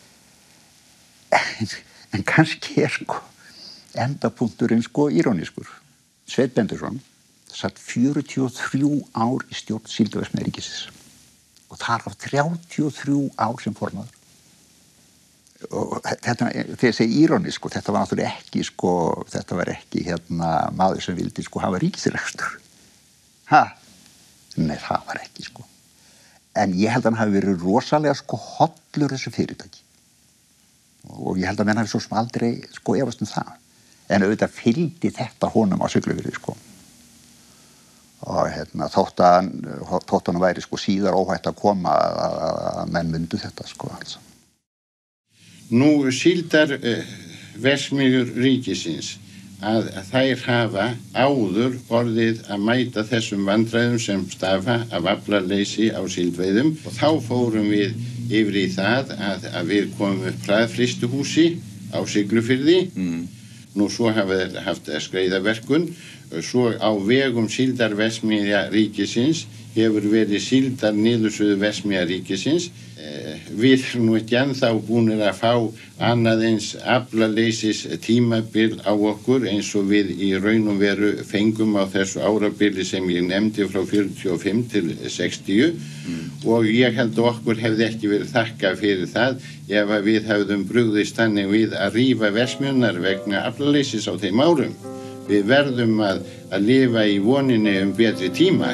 S7: en, en kannski er sko endapunkturinn sko írónískur Sveinn Benediktsson satt fjörutíu og þrjú ár í stjórn Síldarverksmiðju ríkisins og þar af þrjátíu og þrjú ár sem formaður og þetta, þegar ég segi írónísk sko, þetta var náttúrulega ekki sko, þetta var ekki hérna maður sem vildi sko hafa ríkisrekstur ha, nei það var ekki sko en ég held að hann hafi verið rosalega sko hollur þessu fyrirtæki og ég held að menn hafi svo sem aldrei sko efast um það en auðvitað fylgdi þetta honum á Siglufirði sko og hérna þótt að þótt hann væri sko síðar óhætt að koma að, að menn myndu þetta sko alls.
S10: Nú síldar uh, verksmiðjur ríkisins að þær hafa áður orðið að mæta þessum vandræðum sem stafa af aflarleysi á síldveiðum og þá fórum við yfir í það að, að við komum upp hraðfrystuhúsi á Siglufirði mm. Nú svo hafa þeir haft skreiðaverkun, svo á vegum síldarverksmiðja ríkisins hefur verið síldar niðursöðu verksmiðja ríkisins. Við erum nú ekki ennþá búnir að fá annað eins aflaleysis tímabil á okkur eins og við í raun og veru fengum á þessu árabili sem ég nefndi frá fjörutíu og fimm til sextíu mm. og ég held að okkur hefði ekki verið þakkað fyrir það ef að við hefðum brugðist þannig við að rífa verksmiðjurnar vegna aflaleysis á þeim árum. Við verðum að, að lifa í voninni um betri tíma.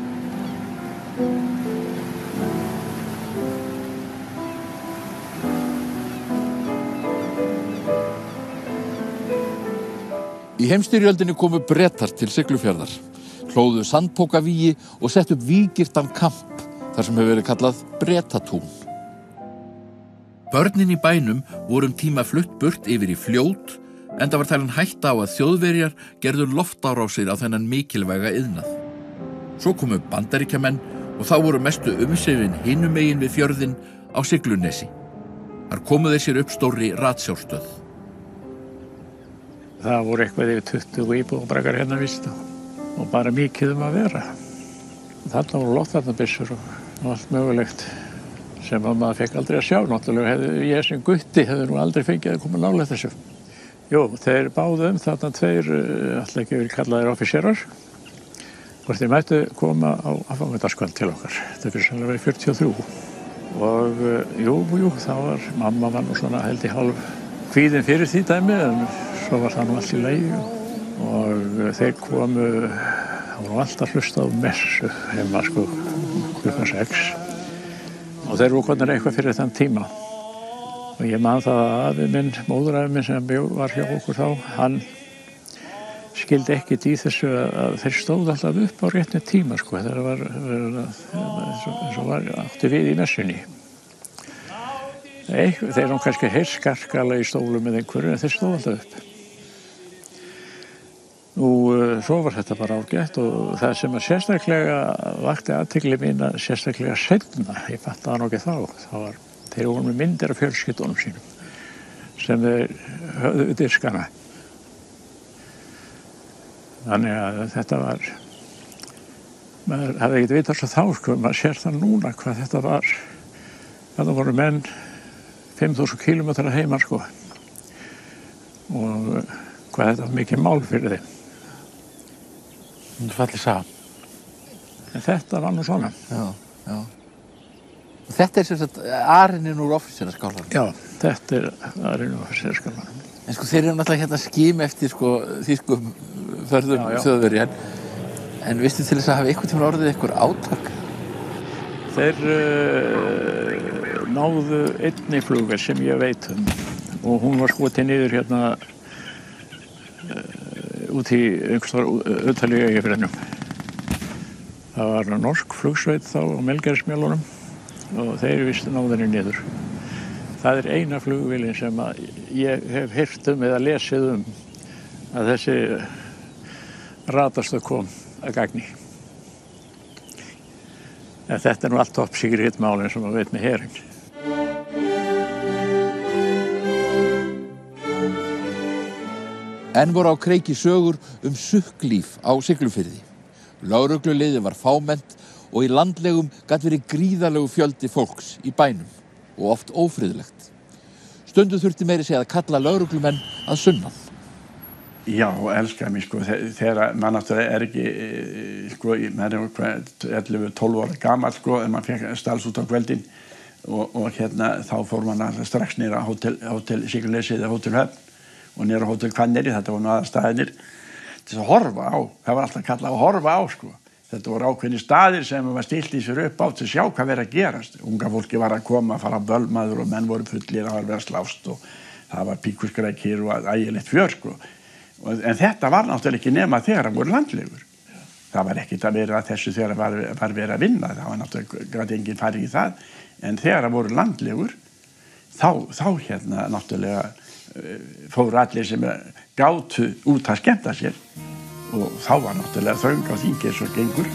S1: Í heimsstyrjöldinni komu Bretar til Siglufjarðar, hlóðu sandpokavígi og settu upp vígirtan kamp, þar sem hefur verið kallað Bretatún. Börnin í bænum voru um tíma flutt burt yfir í Fljót, enda var talin hætta á að Þjóðverjar gerðu loftárásir á þennan mikilvæga iðnað. Svo komu Bandaríkjamenn og þá voru mestu umsvifin hinum megin við fjörðinn á Siglunesi. Þar komu þeir sér upp stórri ratsjárstöð.
S3: Það voru eitthvað yfir tuttugu íbúðabrækjar hérna víst og bara mikið um að vera. Þarna voru loftvarnabyssur og allt mögulegt sem að maður fekk aldrei að sjá. Náttúrulega hefði ég sem gutti hefði nú aldrei fengið að koma nálægt þessu. Jú, þeir báðu um þarna tveir, alltaf ekki verið kallaðir offíserar, hvort þeir mættu koma á aðfangadagskvöld til okkar. Þetta fyrir sannlega verið fjörutíu og þrjú. Og jú, jú, þá var mamma var nú svona held í hálf kvíðin fyrir því dæmi, en svo var það nú allt í lagi og þeir komu, það voru alltaf hlustað á messu heima sko klukkan sex og þeir voru konur eitthvað fyrir þann tíma og ég man það að afi minn, móðurafi minn sem var hjá okkur þá, hann skildi ekkert í þessu að þeir stóðu alltaf upp á réttni tíma sko, þegar var, eins og var átti við í messunni. Þeir eru kannski herskarkala í stólum með einhverju en þeir stóðu alltaf upp. Nú, svo var þetta bara ágætt og það sem að sérstaklega vakti athygli mín að sérstaklega seinna, ég fatt það nú ekki þá, það var, þeir voru með myndir af fjölskyldunum sínum sem þeir höfðu diskana. Þannig að þetta var, maður hafði ekkert vitað svo þá, sko, maður sér það núna hvað þetta var. Það voru menn fimm þúsund kílómetra heima sko og hvað þetta var mikið mál fyrir þeim.
S1: Þetta er fallið saga.
S3: En þetta var nú svona.
S1: Já, já. Og þetta er sem sagt arinn úr offíseraskálanum.
S3: Já, þetta er arinn úr offíseraskálanum.
S1: En sko þeir eru náttúrulega hérna skím eftir sko þýskum förðum Þjóðverja. En vistu til þess að hafa einhvern tímann orðið einhver átak?
S3: Þeir uh, náðu einni flugvél sem ég veit um og hún var skotin niður hérna uh, út í einhverstaðar utalíu Eyjafirðinum
S2: Það var norsk flugsveit þá á Melgerðismjölunum og þeir vistu náðinni niður. Það er eina flugvélin sem að ég hef heyrt um eða lesið um að þessi radarstöð kom að gagni. En þetta er nú allt topp secret málin sem maður veit með herinn.
S1: Enn voru á kreiki sögur um sukklíf á Siglufirði. Lögregluliðið var fámennt og í landlegum gat verið gríðarlegu fjöldi fólks í bænum og oft ófriðlegt. Stundum þurfti meiri segja að kalla lögreglumenn að sunnan.
S2: Já, elskar mig sko, þegar mann náttúrulega er ekki, sko, maður er ellefu tólf ára gamall sko, en maður fekk stals út á kveldin og, og hérna þá fór mann strax nýra á hótel, hótel Siglufirði eða hótel Höfn og nýra á hótel Hvanneyri, þetta voru nú aðstæðinir til að horfa á, það var alltaf kallað að horfa á sko. Þetta voru ákveðni staðir sem var stilt í sér upp á til að sjá hvað verið að gerast. Unga fólki var að koma, að fara að bölmaður og menn voru fullir að vera slást og það var píkuskrækir og ægilegt fjör sko. En þetta var náttúrulega ekki nema þegar það voru landlegur. Það var ekkert að vera að þessu þegar var, var verið að vinna, það var náttúrulega græti enginn farið í það. En þegar það voru landlegur, þá, þá hérna náttúrulega fóru allir sem gátu út að skemmta sér og þá var náttúrulega þröng á þingi eins og gengur.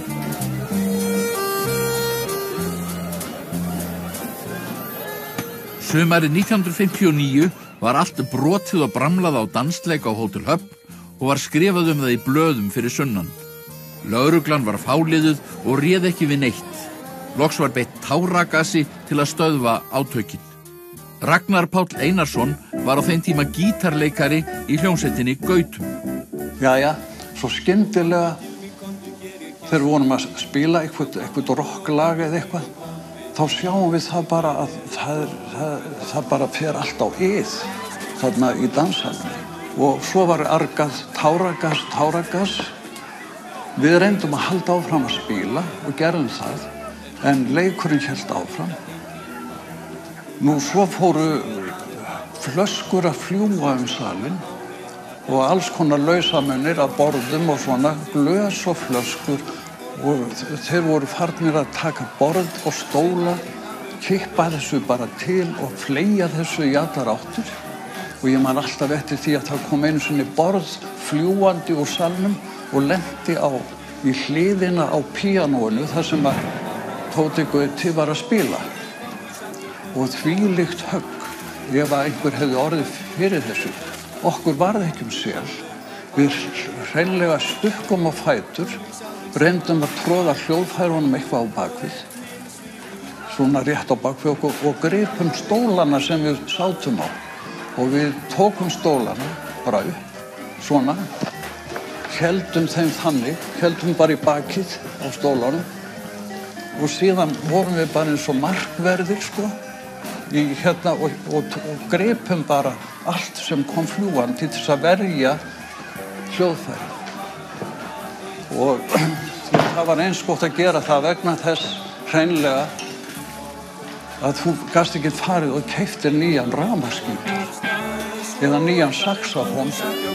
S1: Sumarið nítján hundruð fimmtíu og níu var allt brotið og bramlað á dansleik á Hótel Höfn og var skrifað um það í blöðum fyrir sunnan. Lögreglan var fáliðuð og réð ekki við neitt. Loks var beitt táragasi til að stöðva átökin. Ragnar Páll Einarsson var á þeim tíma gítarleikari í hljómsveitinni Gautum.
S11: Jæja, svo skyndilega þegar við vorum að spila eitthvað, eitthvað rocklag eða eitthvað, þá sjáum við það bara að það, er, það, það bara fer allt á ið þarna í dansalunni. Og svo var argað táragas, táragas. Við reyndum að halda áfram að spila og gerðum það, en leikurinn hélt áfram. Nú svo fóru flöskur að fljúga um salinn og alls konar lausamunir að borðum og svona, glös og flöskur og þeir voru farnir að taka borð og stóla, kippa þessu bara til og fleygja þessu í allar áttir. Og ég man alltaf eftir því að það kom einu sinni borð fljúandi úr salnum og lenti á, í hliðina á píanóinu þar sem að Tóti Gauti var að spila. Og þvílíkt högg ef að einhver hefði orðið fyrir þessu. Okkur varð ekki um sel. Við hreinlega stukkum á fætur, reyndum að tróða hljóðfærunum eitthvað á bakvið, svona rétt á bakvið okkur og gripum stólana sem við sátum á. Og við tókum stólana bara upp, svona, héldum þeim þannig, héldum bara í bakið á stólanum og síðan vorum við bara eins og markverðir, sko. Í hérna og, og, og gripum bara allt sem kom fljúandi til þess að verja hljóðfæri. Og það var eins gott að gera það vegna þess hreinlega að þú gast ekki farið og keyptir nýjan rafmagnsgítar eða nýjan saxófón.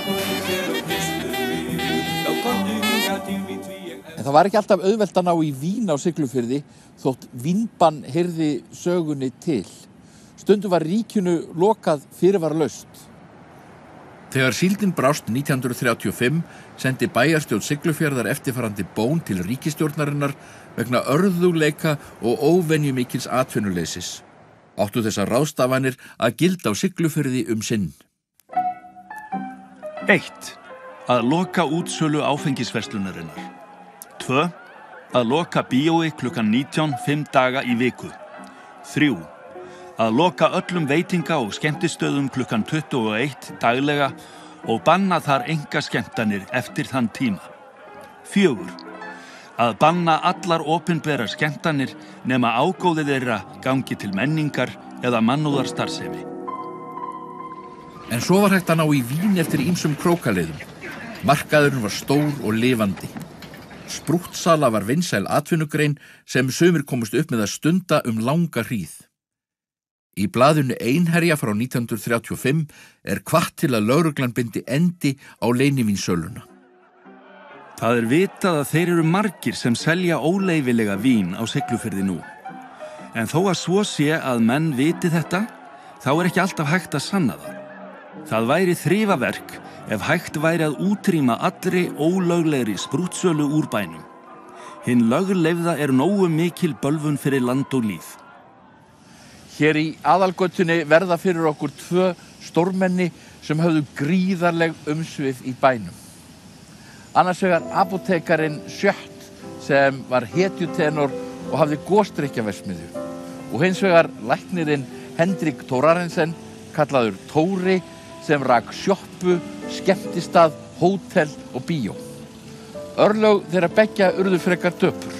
S1: En það var ekki alltaf auðvelt að ná í vín á Siglufirði þótt vínbann heyrði sögunni til. Stundum var ríkinu lokað fyrirvaralaust. Þegar síldin brást nítján hundruð þrjátíu og fimm sendi bæjarstjórn Siglufjarðar eftirfarandi bón til ríkisstjórnarinnar vegna örðugleika og óvenjumikils atvinnuleysis. Áttu þessar ráðstafanir að gilda á Siglufirði um sinn.
S8: eitt. Að loka útsölu áfengisverslunarinnar. tvö. Að loka bíói klukkan nítján fimm daga í viku. þrjú. Að loka öllum veitinga- og skemmtistöðum klukkan tuttugu og eitt daglega og banna þar einkaskemmtanir eftir þann tíma. fjögur. Að banna allar opinberar skemmtanir nema ágóði þeirra gangi til menningar eða mannúðarstarfsemi.
S1: En svo var hægt að ná í vín eftir ýmsum krókaleiðum. Markaðurinn var stór og lifandi. Sprúttsala var vinsæl atvinnugrein sem sumir komust upp með að stunda um langa hríð. Í blaðinu Einherja frá nítján hundruð þrjátíu og fimm er hvatt til að lögreglan bindi endi á leynivínsöluna.
S8: Það er vitað að þeir eru margir sem selja óleyfilega vín á Siglufirði nú. En þó að svo sé að menn viti þetta, þá er ekki alltaf hægt að sanna það. Það væri þrifaverk ef hægt væri að útrýma allri ólöglegri sprútsölu úr bænum. Hinn lögleifða er nógu mikil bölvun fyrir land og líf.
S1: Hér í aðalgötunni verða fyrir okkur tvö stórmenni sem höfðu gríðarleg umsvif í bænum. Annars vegar apótekarinn Sjött sem var hetjutenor og hafði gosdrykkjaverksmiðju. Og hins vegar læknirinn Hendrik Thorarensen, kallaður Tóri, sem rak sjoppu, skemmtistað, hótel og bíó. Örlög þeirra beggja urðu frekar döpur.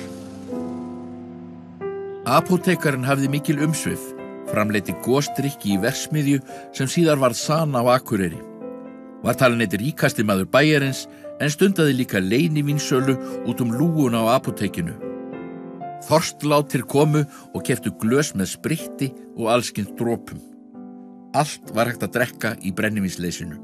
S1: Apótekarinn hafði mikil umsvif, framleiddi gosdrykki í verksmiðju sem síðar varð Sana á Akureyri. Var talinn einn ríkasti maður bæjarins en stundaði líka leynivínsölu út um lúguna á apótekinu. Þorstlátir komu og keyptu glös með spritti og allskyns dropum. Allt var hægt að drekka í brennivínsleysinu.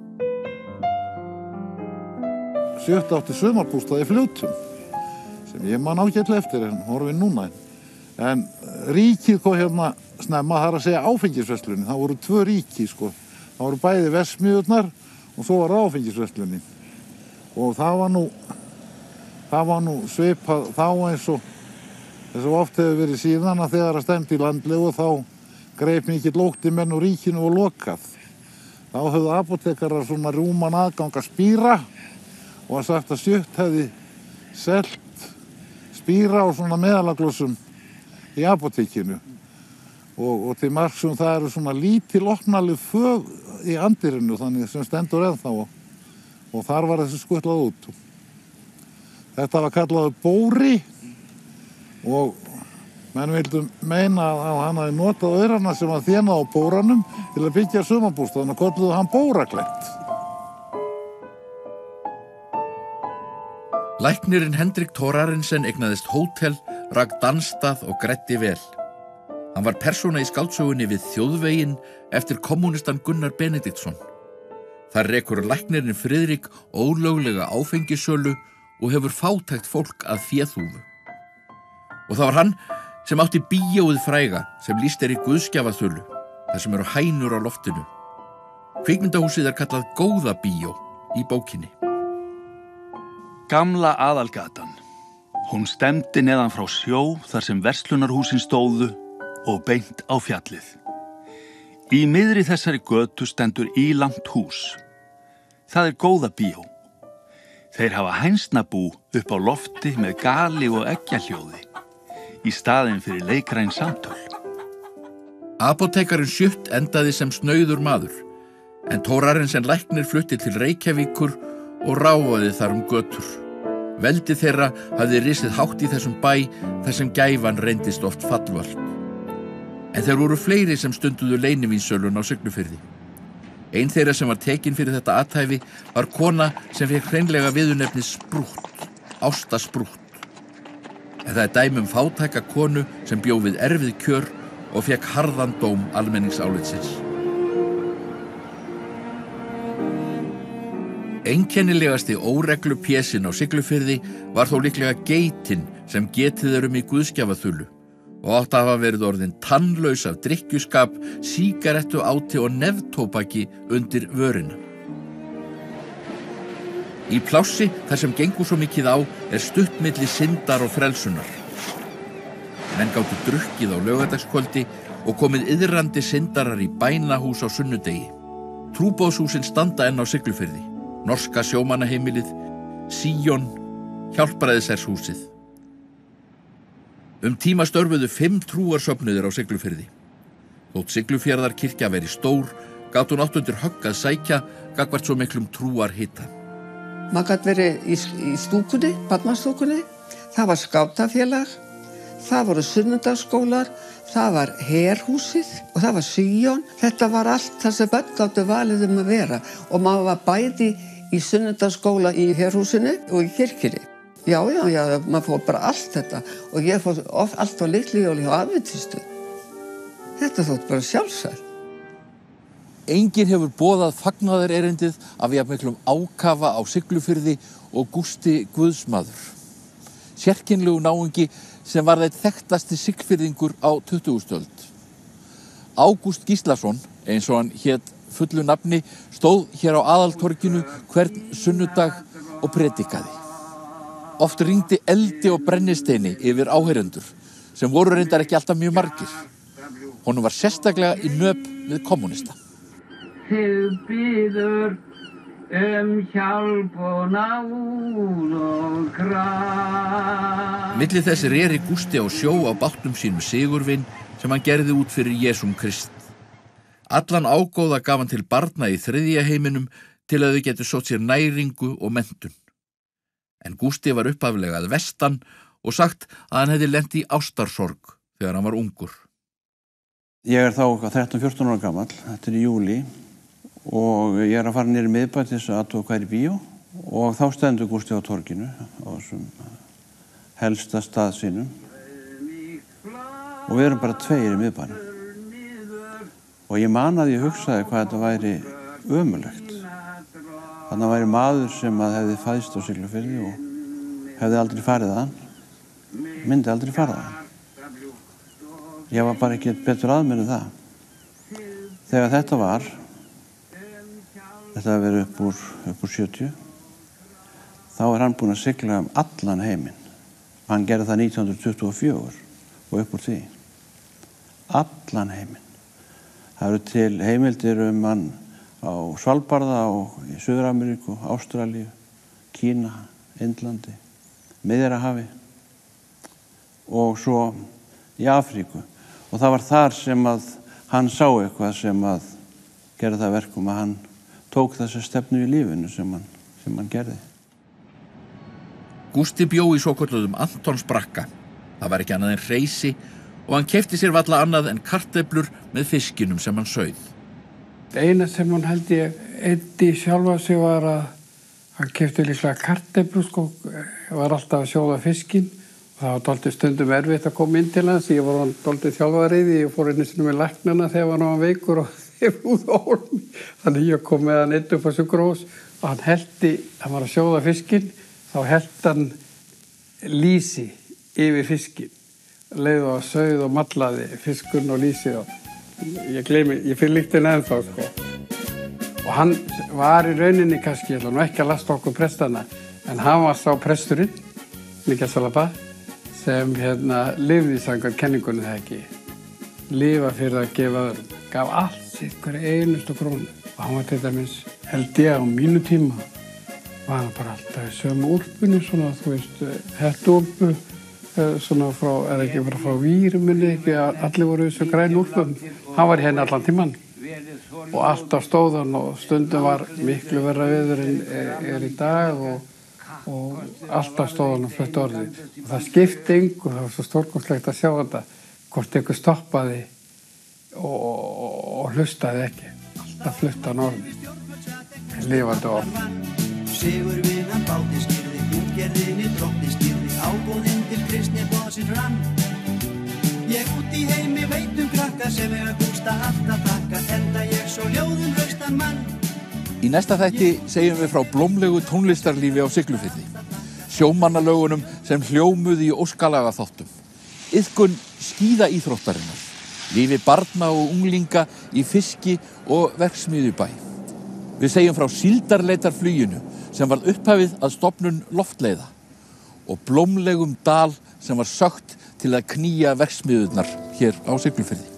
S12: Sjött átti sumarbústað í Fljótum sem ég man ágætlega eftir en horfinn núna. En ríkið kom hérna snemma, það er að segja áfengisverslunin. Það voru tvö ríki sko. Það voru bæði verksmiðjurnar og svo var áfengisverslunin. Og það var nú það var nú svipað þá eins og þess að oft hefur verið síðan að þegar að stemdi í landlegu þá greip mikill ótti menn úr ríkinu og lokað. Þá höfðu apótekarar svona rúman aðgang að spýra og að sagt að Sjött hefði selt spýra á svona meðalaglössum í apótekinu. Og, og til marks um það eru svona lítil opnaleg fög í andirinu þannig sem stendur ennþá og, og þar var þessi skutlað út. Þetta var kallaður bóri og menn vildu meina að hann hafi notað aurana sem að þéna á bóranum til að byggja sumarbústað, þannig að kölluðu hann Bóraklett.
S1: Læknirinn Hendrik Thorarensen eignaðist hótel, rak dansstað og græddi vel. Hann var persóna í skáldsögunni við Þjóðveginn eftir kommunistan Gunnar Benediktsson. Þar rekur læknirinn Friðrik ólöglega áfengissölu og hefur fátækt fólk að féþúfu. Og það var hann sem átti bíóið fræga sem lýst er í Guðskjafaþulu, þar sem eru hænur á loftinu. Kvikmyndahúsið er kallað Góða bíó í bókinni.
S8: Gamla aðalgatan. Hún stemdi neðan frá sjó þar sem verslunarhúsin stóðu og beint á fjallið. Í miðri þessari götu stendur ílangt hús. Það er Góða bíó. Þeir hafa hænsnabú upp á lofti með gali og eggjahljóði í staðinn fyrir leikræn samtöl.
S1: Apótekarinn Sjött endaði sem snauður maður, en Thorarensen læknir flutti til Reykjavíkur og ráfaði þar um götur. Veldi þeirra hafði risið hátt í þessum bæ þar sem gæfan reyndist oft fallvöld. En þeir voru fleiri sem stunduðu leynivínsölun á Siglufirði. Ein þeirra sem var tekin fyrir þetta athæfi var kona sem fékk hreinlega viðurnefnið Sprútt, Ásta Sprútt. En það er dæmi um fátæka konu sem bjó við erfið kjör og fékk harðan dóm almenningsálitsins. Einkennilegasti óreglu pjessin á Siglufirði var þó líklega geitin sem getið er um í Guðskjafaþulu og átti að hafa verið orðin tannlaus af drykkjuskap, sígarettu áti og neftóbaki undir vörina. Í plássi þar sem gengur svo mikið á er stutt milli syndar og frelsunar. Menn gátu drukkið á laugardagskvöldi og komið iðrandi syndarar í bænahús á sunnudegi. Trúboðshúsin standa enn á Siglufirði. Norska sjómannaheimilið, Síón, Hjálpræðishershúsið. Um tíma störfuðu fimm trúarsöfnuðir á Siglufirði. Þótt Siglufjarðarkirkja veri stór, gátt hún átt undir högg að sækja gagnvart svo miklum trúarhita.
S13: Maður gat verið í, í stúkunni, barnastúkunni, það var skátafélag, það voru sunnudagsskólar, það var herhúsið og það var Síón. Þetta var allt það sem börn gáttu valið um að vera og maður var bæði í sunnudagsskóla í herhúsinu og í kirkjunni. Já, já, já, maður fór bara allt þetta og ég fór oft allt á litlu jóli hjá aðventistu. Þetta þótt bara sjálfsagt.
S1: Enginn hefur boðað fagnaðarerindið af jafnmiklum ákafa á Siglufirði og Gústi Guðsmaður. Sérkennilegu náungi sem var þeir þekktasti Siglfirðingur á tuttugustu öld. Ágúst Gíslason, eins og hann hét fullu nafni, stóð hér á aðaltorginu hvern sunnudag og predikaði. Oft ringdi eldi og brennisteini yfir áheyrendur, sem voru reyndar ekki alltaf mjög margir. Honum var sérstaklega í nöp við kommunista.
S14: Þið biður um hjálp og náð og krafn.
S1: Milli þess reri Gústi á sjó á bátnum sínum Sigurvin sem hann gerði út fyrir Jesúm Krist. Allan ágóða gaf hann til barna í þriðja heiminum til að þau getur sótt sér næringu og menntun. En Gústi var upphaflega að vestan og sagt að hann hefði lent í ástarsorg þegar hann var ungur.
S11: Ég er þá þrettán fjórtán ára gamall, þetta er í júlí, og ég er að fara niður í miðbæ til þess að athuga hvað er í bíó og þá stendur Gústi á torginu á þessum helsta stað sínum og við erum bara tveir í miðbænum. Og ég man að ég hugsaði hvað þetta væri ömurlegt. Þannig að væri maður sem að hefði fæðst á Siglufirði og hefði aldrei farið að hann, myndi aldrei farið að hann. Ég var bara ekki betur að mér en það. Þegar þetta var, þetta hefði verið upp úr, upp úr sjötíu, þá er hann búinn að sigla um allan heiminn. Hann gerði það nítján hundruð tuttugu og fjögur og upp úr því. Allan heiminn. Það eru til heimildir um hann á Svalbarða og í Suður-Ameríku, Ástralíu, Kína, Indlandi, Miðjarðarhafi og svo í Afríku. Og það var þar sem að hann sá eitthvað sem að gera það verkum að hann tók þessa stefnu í lífinu sem hann, sem hann gerði.
S1: Gústi bjó í svokölluðum Antonsbrakka. Það var ekki annað en hreysi og hann keypti sér varla annað en kartöflur með fiskinum sem hann sauð.
S14: Eina sem hann held ég eyddi sjálfa sig var að hann keypti líklega kartöflur, sko, var alltaf að sjóða fiskinn. Það var dálítið stundum erfitt að koma inn til hans. Ég var hann dálítið þjálfarið. Ég fór einu sinni með læknana þegar hann var veikur og þeir út á hólmi. Þannig ég kom með hann einn upp á sjúkrahús og hann heldi, hann var að sjóða fiskinn, þá heldi hann lýsi yfir fiskinn. Leið og sauð og matlaði fiskun og lýsi og ég gleymi, ég finn líktinn ennþá, sko. Og hann var í rauninni kannski, ég ætla nú ekki að lasta okkur prestana, en hann var sá presturinn, Mikael Salaba, sem hérna lifði samkvæmt kenningunni það ekki. Lifa fyrir að gefa öðrum. Gaf allt sitt hverja einustu krónu. Og hann var til dæmis, held ég á mínu tíma, var hann bara alltaf í sömu úlpunni, svona, þú veist, hettuúlpu, svona frá, eða ekki bara frá Víruminni, ekki, allir voru þessu græn úlpum. Hann var í henni allan tíman. Og alltaf stóð hann og stundum var miklu verra veður en er, er í dag og og alltaf stóð hann að flutta orðið. Og það skipti engu, það var svo stórkostlegt að sjá þetta, hvort einhver stoppaði og, og, og hlustaði ekki. Alltaf flutta hann orðið. Lifandi orð.
S15: Sigurvinan báti skýrði, útgerðinni drottni skýrði, ágóðinn til kristni bóðsinn rann. Ég út í heimi veit um krakka sem eiga Gústa alltaf takka, enda ég svo ljóðum hraustan mann.
S1: Í næsta þætti segjum við frá blómlegu tónlistarlífi á Siglufirði, sjómannalögunum sem hljómuðu í óskalaga þáttum, iðkun skíðaíþróttarinnar, lífi barna og unglinga í fiski og verksmiðjubæ. Við segjum frá síldarleitarfluginu sem var upphafið að stofnun loftleiða og blómlegum dal sem var sökkt til að knýja verksmiðjurnar hér á Siglufirði.